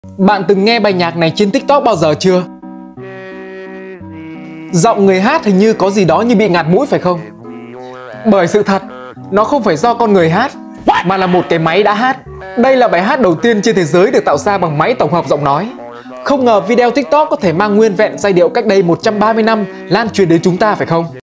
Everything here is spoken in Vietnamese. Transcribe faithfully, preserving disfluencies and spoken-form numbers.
Bạn từng nghe bài nhạc này trên TikTok bao giờ chưa? Giọng người hát hình như có gì đó như bị ngạt mũi phải không? Bởi sự thật, nó không phải do con người hát, mà là một cái máy đã hát. Đây là bài hát đầu tiên trên thế giới được tạo ra bằng máy tổng hợp giọng nói. Không ngờ video TikTok có thể mang nguyên vẹn giai điệu cách đây một trăm ba mươi năm lan truyền đến chúng ta phải không?